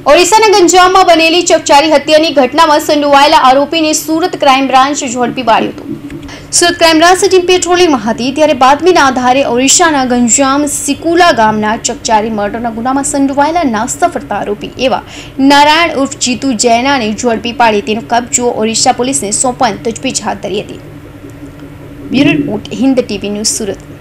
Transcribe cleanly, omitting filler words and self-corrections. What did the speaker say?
ઓડિશાના ગંજામમાં બનેલી ચકચારી હત્યાની ઘટનામાં સંડોવાયેલા આરોપીને સુરત ક્રાઇમ બ્રાન્ચ ઝડપી પાડ્યો હતો। સુરત ક્રાઇમ બ્રાન્ચ ટીમ પેટ્રોલિંગમાં હતી ત્યારે બાતમીના આધારે ઓડિશાના ગંજામ સિકુલા ગામના ચકચારી મર્ડરના ગુનામાં સંડોવાયેલા નાસ્તા ફરતા આરોપી એવા નારાયણ ઉર્ફ જીતુ જૈનાને ઝડપી પાડી તેનો કબજો ઓડિશા પોલીસને સોંપવાની તજવીજ હાથ ધરી હતી। Bureau report Hind TV news Surat.